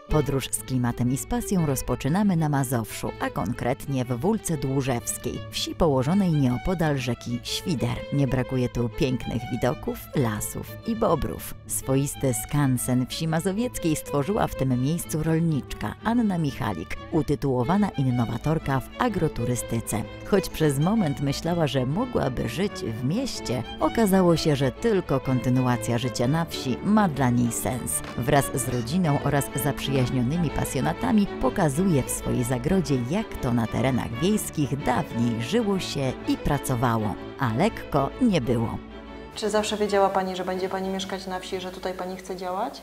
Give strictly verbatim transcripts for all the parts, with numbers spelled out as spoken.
Podróż z klimatem i z pasją rozpoczynamy na Mazowszu, a konkretnie w Wólce Dłużewskiej, wsi położonej nieopodal rzeki Świder. Nie brakuje tu pięknych widoków, lasów i bobrów. Swoisty skansen wsi mazowieckiej stworzyła w tym miejscu rolniczka Anna Michalik, utytułowana innowatorka w agroturystyce. Choć przez moment myślała, że mogłaby żyć w mieście, okazało się, że tylko kontynuacja życia na wsi ma dla niej sens. Wraz z rodziną oraz zaprzyjaźnionymi pasjonatami pokazuje w swojej zagrodzie, jak to na terenach wiejskich dawniej żyło się i pracowało, a lekko nie było. Czy zawsze wiedziała Pani, że będzie Pani mieszkać na wsi, że tutaj Pani chce działać?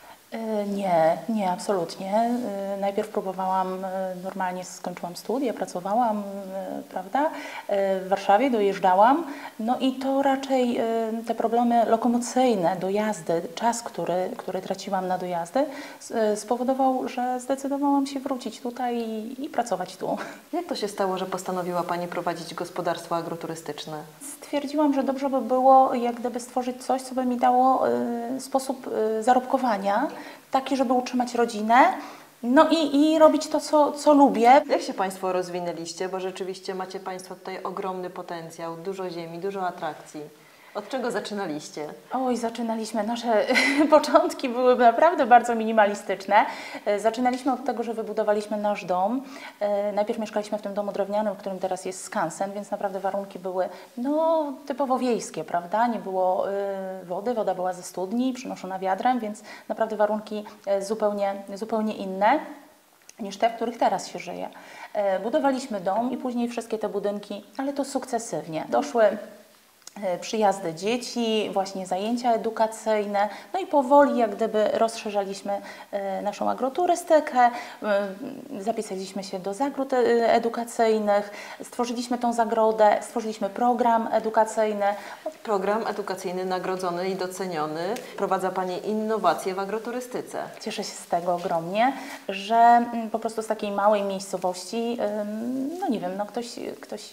Nie, nie, absolutnie. Najpierw próbowałam, normalnie skończyłam studia, pracowałam, prawda, w Warszawie, dojeżdżałam, no i to raczej te problemy lokomocyjne, dojazdy, czas, który, który traciłam na dojazdy, spowodował, że zdecydowałam się wrócić tutaj i, i pracować tu. Jak to się stało, że postanowiła Pani prowadzić gospodarstwo agroturystyczne? Stwierdziłam, że dobrze by było jak gdyby stworzyć coś, co by mi dało y, sposób y, zarobkowania, taki, żeby utrzymać rodzinę, no i, i robić to, co, co lubię. Jak się Państwo rozwinęliście? Bo rzeczywiście macie Państwo tutaj ogromny potencjał, dużo ziemi, dużo atrakcji. Od czego zaczynaliście? Oj, zaczynaliśmy, nasze początki były naprawdę bardzo minimalistyczne. Zaczynaliśmy od tego, że wybudowaliśmy nasz dom. Najpierw mieszkaliśmy w tym domu drewnianym, w którym teraz jest skansen, więc naprawdę warunki były no, typowo wiejskie, prawda? Nie było wody, woda była ze studni, przynoszona wiadrem, więc naprawdę warunki zupełnie, zupełnie inne niż te, w których teraz się żyje. Budowaliśmy dom i później wszystkie te budynki, ale to sukcesywnie. Doszły przyjazdy dzieci, właśnie zajęcia edukacyjne, no i powoli jak gdyby rozszerzaliśmy naszą agroturystykę, zapisaliśmy się do zagród edukacyjnych, stworzyliśmy tą zagrodę, stworzyliśmy program edukacyjny. Program edukacyjny nagrodzony i doceniony. Prowadza Pani innowacje w agroturystyce. Cieszę się z tego ogromnie, że po prostu z takiej małej miejscowości, no nie wiem, no ktoś, ktoś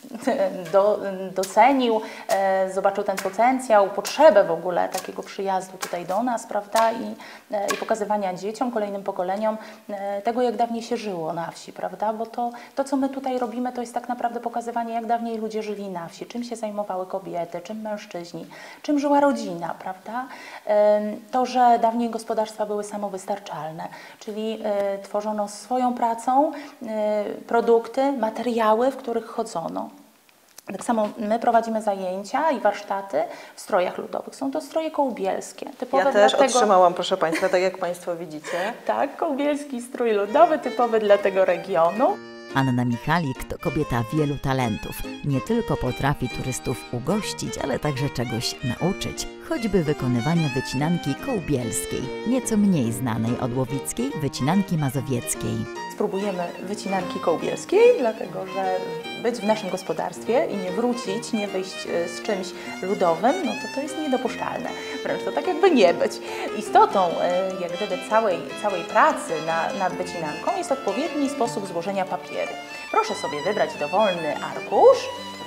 do, docenił, zobaczył ten potencjał, potrzebę w ogóle takiego przyjazdu tutaj do nas, prawda, i, i pokazywania dzieciom, kolejnym pokoleniom tego, jak dawniej się żyło na wsi, prawda, bo to, to, co my tutaj robimy, to jest tak naprawdę pokazywanie, jak dawniej ludzie żyli na wsi, czym się zajmowały kobiety, czym mężczyźni, czym żyła rodzina, prawda, to, że dawniej gospodarstwa były samowystarczalne, czyli tworzono swoją pracą produkty, materiały, w których chodzono. Tak samo my prowadzimy zajęcia i warsztaty w strojach ludowych. Są to stroje kołbielskie. Typowe ja też dla tego... otrzymałam, proszę Państwa, tak jak Państwo widzicie. Tak, kołbielski strój ludowy, typowy dla tego regionu. Anna Michalik to kobieta wielu talentów. Nie tylko potrafi turystów ugościć, ale także czegoś nauczyć. Choćby wykonywania wycinanki kołbielskiej, nieco mniej znanej od łowickiej wycinanki mazowieckiej. Spróbujemy wycinanki kołbielskiej, dlatego że być w naszym gospodarstwie i nie wrócić, nie wyjść z czymś ludowym, no to to jest niedopuszczalne. Wręcz to tak jakby nie być. Istotą jak gdyby całej, całej pracy na, nad wycinanką jest odpowiedni sposób złożenia papieru. Proszę sobie wybrać dowolny arkusz.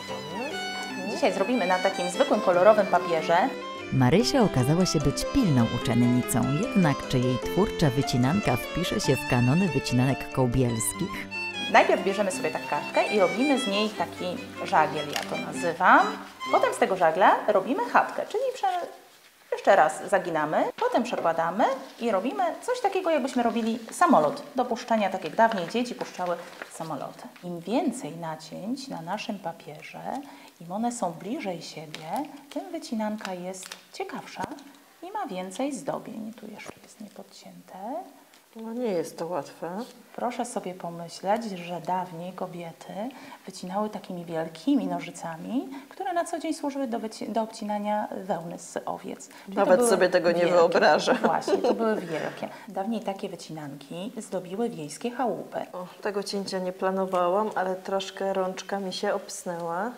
Dzisiaj zrobimy na takim zwykłym kolorowym papierze. Marysia okazała się być pilną uczennicą, jednak czy jej twórcza wycinanka wpisze się w kanony wycinanek kołbielskich? Najpierw bierzemy sobie tak kartkę i robimy z niej taki żagiel, ja to nazywam. Potem z tego żagla robimy chatkę, czyli prze... jeszcze raz zaginamy, potem przekładamy i robimy coś takiego, jakbyśmy robili samolot. Do puszczenia, tak jak dawniej dzieci puszczały samoloty. Im więcej nacięć na naszym papierze, im one są bliżej siebie, tym wycinanka jest ciekawsza i ma więcej zdobień. Tu jeszcze jest niepodcięte. No nie jest to łatwe. Proszę sobie pomyśleć, że dawniej kobiety wycinały takimi wielkimi nożycami, które na co dzień służyły do, do obcinania wełny z owiec. Czyli Nawet sobie tego wielkie, nie wyobrażę. Właśnie, to były wielkie. Dawniej takie wycinanki zdobiły wiejskie chałupy. O, tego cięcia nie planowałam, ale troszkę rączka mi się obsnęła.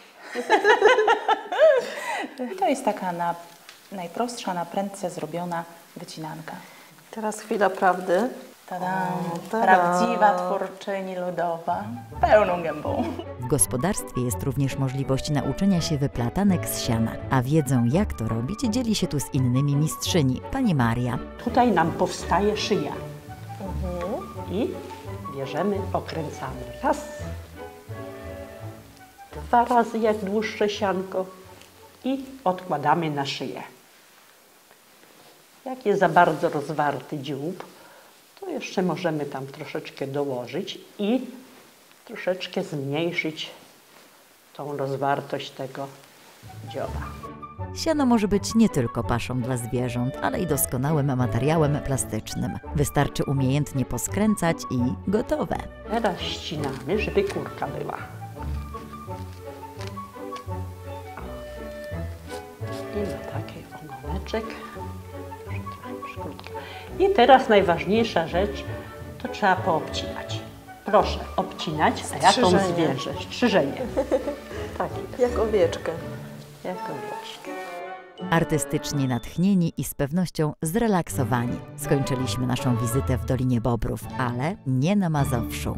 To jest taka na, najprostsza, na prędce zrobiona wycinanka. Teraz chwila prawdy. Tada, o, tada. Prawdziwa twórczyni ludowa, pełną gębą. W gospodarstwie jest również możliwość nauczenia się wyplatanek z siana, a wiedzą, jak to robić, dzieli się tu z innymi mistrzyni, pani Maria. Tutaj nam powstaje szyja. I bierzemy, okręcamy. Raz, dwa razy jak dłuższe sianko i odkładamy na szyję. Jak jest za bardzo rozwarty dziób, to jeszcze możemy tam troszeczkę dołożyć i troszeczkę zmniejszyć tą rozwartość tego dzioba. Siano może być nie tylko paszą dla zwierząt, ale i doskonałym materiałem plastycznym. Wystarczy umiejętnie poskręcać i gotowe. Teraz ścinamy, żeby kurka była. I na taki ogoneczek. I teraz najważniejsza rzecz, to trzeba poobcinać. Proszę obcinać, a ja tą zwierzę. Strzyżenie. Tak jest. Jak owieczkę. Jak owieczkę. Artystycznie natchnieni i z pewnością zrelaksowani skończyliśmy naszą wizytę w Dolinie Bobrów, ale nie na Mazowszu.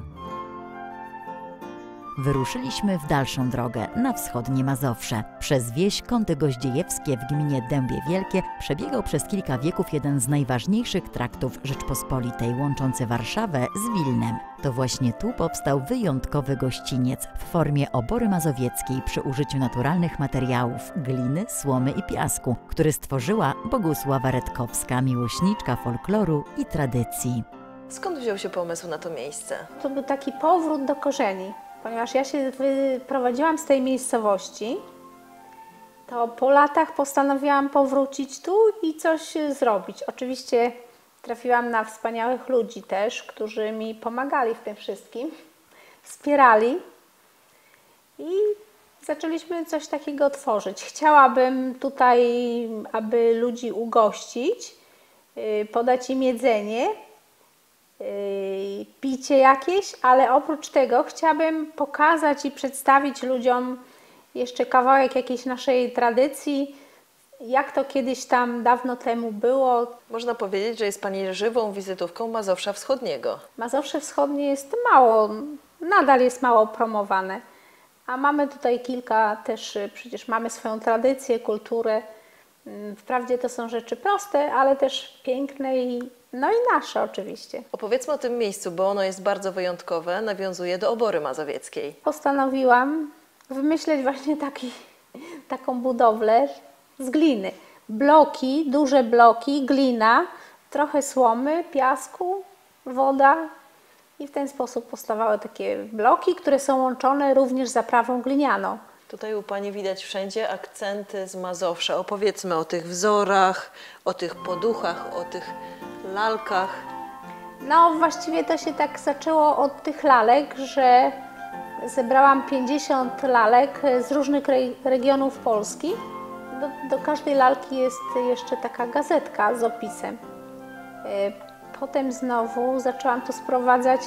Wyruszyliśmy w dalszą drogę na wschodnie Mazowsze. Przez wieś Kąty Goździejewskie w gminie Dębie Wielkie przebiegał przez kilka wieków jeden z najważniejszych traktów Rzeczpospolitej, łączący Warszawę z Wilnem. To właśnie tu powstał wyjątkowy gościniec w formie obory mazowieckiej przy użyciu naturalnych materiałów – gliny, słomy i piasku, który stworzyła Bogusława Redkowska, miłośniczka folkloru i tradycji. Skąd wziął się pomysł na to miejsce? To był taki powrót do korzeni. Ponieważ ja się wyprowadziłam z tej miejscowości, to po latach postanowiłam powrócić tu i coś zrobić. Oczywiście trafiłam na wspaniałych ludzi też, którzy mi pomagali w tym wszystkim, wspierali i zaczęliśmy coś takiego tworzyć. Chciałabym tutaj, aby ludzi ugościć, podać im jedzenie, picie jakieś, ale oprócz tego chciałabym pokazać i przedstawić ludziom jeszcze kawałek jakiejś naszej tradycji, jak to kiedyś tam dawno temu było. Można powiedzieć, że jest Pani żywą wizytówką Mazowsza Wschodniego. Mazowsze Wschodnie jest mało, nadal jest mało promowane, a mamy tutaj kilka też, przecież mamy swoją tradycję, kulturę. Wprawdzie to są rzeczy proste, ale też piękne i no i nasze oczywiście. Opowiedzmy o tym miejscu, bo ono jest bardzo wyjątkowe, nawiązuje do obory mazowieckiej. Postanowiłam wymyśleć właśnie taki, taką budowlę z gliny. Bloki, duże bloki, glina, trochę słomy, piasku, woda i w ten sposób powstawały takie bloki, które są łączone również zaprawą glinianą. Tutaj u Pani widać wszędzie akcenty z Mazowsza. Opowiedzmy o tych wzorach, o tych poduchach, o tych lalkach. No właściwie to się tak zaczęło od tych lalek, że zebrałam pięćdziesiąt lalek z różnych re regionów Polski. Do, do każdej lalki jest jeszcze taka gazetka z opisem. Potem znowu zaczęłam tu sprowadzać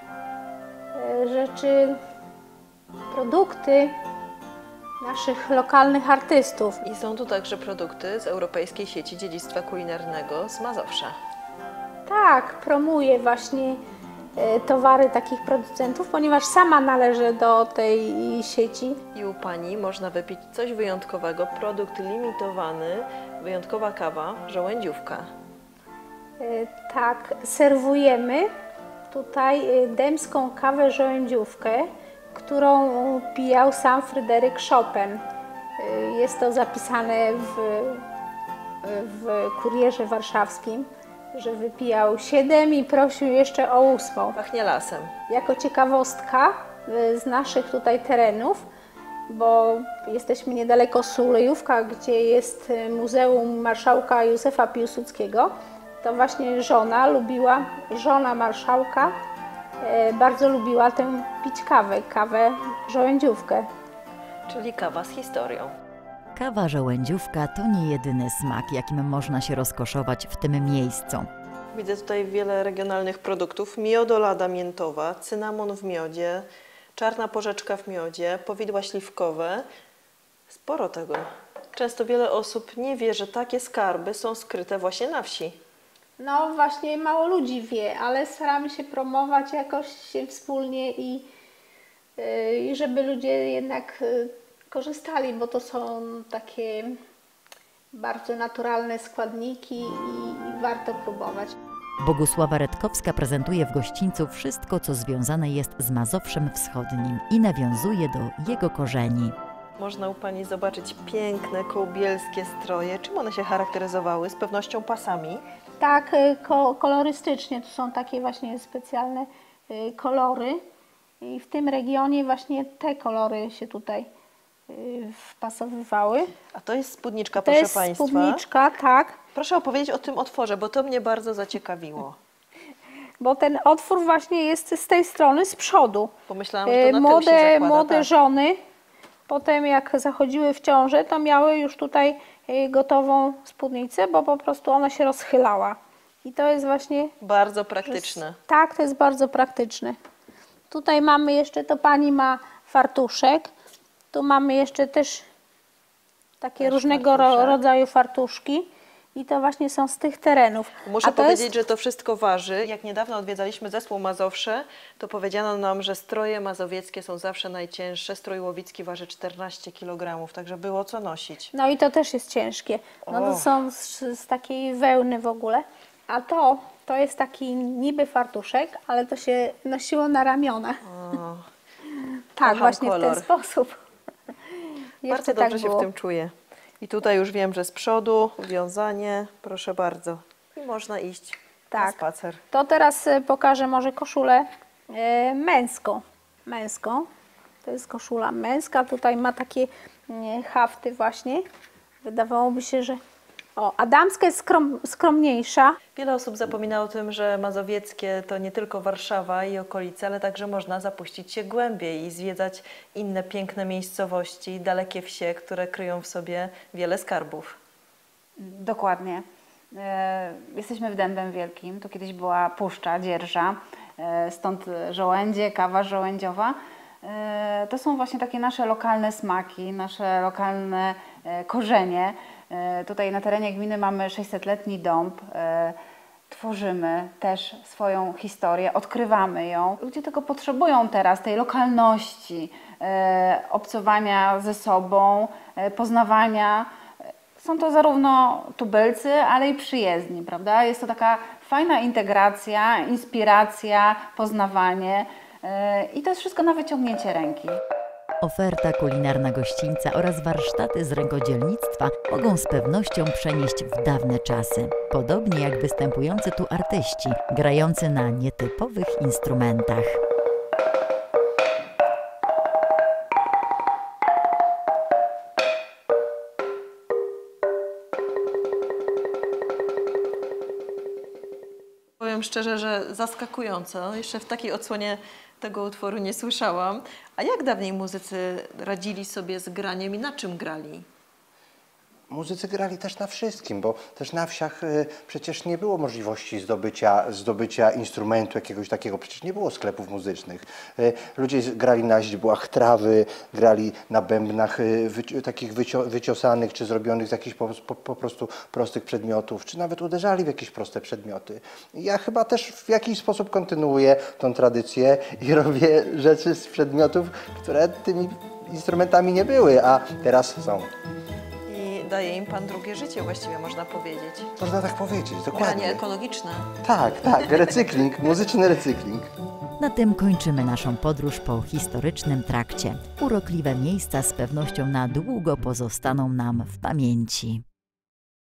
rzeczy, produkty naszych lokalnych artystów. I są tu także produkty z Europejskiej Sieci Dziedzictwa Kulinarnego z Mazowsza. Tak, promuję właśnie towary takich producentów, ponieważ sama należę do tej sieci. I u Pani można wypić coś wyjątkowego, produkt limitowany, wyjątkowa kawa, żołędziówka. Tak, serwujemy tutaj dębską kawę żołędziówkę, którą pijał sam Fryderyk Chopin. Jest to zapisane w, w Kurierze Warszawskim, że wypijał siedem i prosił jeszcze o ósmą. Pachnie lasem. Jako ciekawostka z naszych tutaj terenów, bo jesteśmy niedaleko Sulejówka, gdzie jest Muzeum Marszałka Józefa Piłsudskiego, to właśnie żona lubiła, żona marszałka bardzo lubiła tę pić kawę, kawę żołędziówkę. Czyli kawa z historią. Kawa żołędziówka to nie jedyny smak, jakim można się rozkoszować w tym miejscu. Widzę tutaj wiele regionalnych produktów. Miodolada miętowa, cynamon w miodzie, czarna porzeczka w miodzie, powidła śliwkowe. Sporo tego. Często wiele osób nie wie, że takie skarby są skryte właśnie na wsi. No właśnie mało ludzi wie, ale staramy się promować jakoś wspólnie i, i żeby ludzie jednak korzystali, bo to są takie bardzo naturalne składniki i, i warto próbować. Bogusława Redkowska prezentuje w gościńcu wszystko, co związane jest z Mazowszem Wschodnim i nawiązuje do jego korzeni. Można u Pani zobaczyć piękne kołbielskie stroje. Czym one się charakteryzowały? Z pewnością pasami. Tak, y, ko kolorystycznie to są takie właśnie specjalne y, kolory i w tym regionie właśnie te kolory się tutaj y, wpasowywały. A to jest spódniczka, To proszę jest Państwa. spódniczka, tak, Proszę opowiedzieć o tym otworze, bo to mnie bardzo zaciekawiło. bo ten otwór właśnie jest z tej strony, z przodu. Pomyślałam, że Y, to na tył się Młode, zakłada, młode tak. żony, potem jak zachodziły w ciążę, to miały już tutaj y, gotową spódnicę, bo po prostu ona się rozchylała. I to jest właśnie... Bardzo praktyczne. Tak, to jest bardzo praktyczne. Tutaj mamy jeszcze, to pani ma fartuszek. Tu mamy jeszcze też takie Też różnego ro, fartuszek. rodzaju fartuszki. I to właśnie są z tych terenów. Muszę A to powiedzieć, jest, że to wszystko waży. Jak niedawno odwiedzaliśmy zespół Mazowsze, to powiedziano nam, że stroje mazowieckie są zawsze najcięższe. Strój łowicki waży czternaście kilogramów, także było co nosić. No i to też jest ciężkie. No to O. są z, z takiej wełny w ogóle. A to, to jest taki niby fartuszek, ale to się nosiło na ramionach. O, Tak, kocham właśnie w kolor. ten sposób. bardzo Jeszcze dobrze tak się było. w tym czuję. I tutaj już wiem, że z przodu wiązanie, proszę bardzo. I można iść na Tak. spacer. To teraz e, pokażę może koszulę e, męską. Męską. To jest koszula męska. Tutaj ma takie e, hafty właśnie. Wydawałoby się, że... O, a damska jest skrom, skromniejsza. Wiele osób zapomina o tym, że mazowieckie to nie tylko Warszawa i okolice, ale także można zapuścić się głębiej i zwiedzać inne piękne miejscowości, dalekie wsie, które kryją w sobie wiele skarbów. Dokładnie. E, Jesteśmy w Dębem Wielkim, to kiedyś była puszcza, dzierża, e, stąd żołędzie, kawa żołędziowa. E, To są właśnie takie nasze lokalne smaki, nasze lokalne e, korzenie. E, Tutaj na terenie gminy mamy sześćsetletni dąb. E, Tworzymy też swoją historię, odkrywamy ją. Ludzie tego potrzebują teraz, tej lokalności, e, obcowania ze sobą, e, poznawania. Są to zarówno tubylcy, ale i przyjezdni, prawda? Jest to taka fajna integracja, inspiracja, poznawanie yy, i to jest wszystko na wyciągnięcie ręki. Oferta kulinarna gościńca oraz warsztaty z rękodzielnictwa mogą z pewnością przenieść w dawne czasy. Podobnie jak występujący tu artyści, grający na nietypowych instrumentach. Powiem szczerze, że zaskakująco. Jeszcze w takiej odsłonie tego utworu nie słyszałam. A jak dawniej muzycy radzili sobie z graniem i na czym grali? Muzycy grali też na wszystkim, bo też na wsiach y, przecież nie było możliwości zdobycia, zdobycia instrumentu jakiegoś takiego, przecież nie było sklepów muzycznych. Y, ludzie z- grali na źdźbłach trawy, grali na bębnach y, wyci- takich wycio wyciosanych czy zrobionych z jakichś po, po, po prostu prostych przedmiotów, czy nawet uderzali w jakieś proste przedmioty. Ja chyba też w jakiś sposób kontynuuję tą tradycję i robię rzeczy z przedmiotów, które tymi instrumentami nie były, a teraz są. I daje im Pan drugie życie, właściwie można powiedzieć. Można tak powiedzieć, Granie dokładnie. ekologiczne. Tak, tak, recykling, muzyczny recykling. Na tym kończymy naszą podróż po historycznym trakcie. Urokliwe miejsca z pewnością na długo pozostaną nam w pamięci.